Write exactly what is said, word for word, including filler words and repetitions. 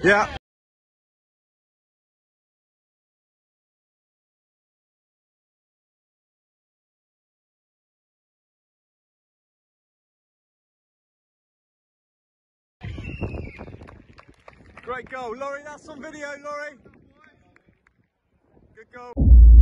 Yeah. Great goal, Laurie. That's on video, Laurie. Good goal.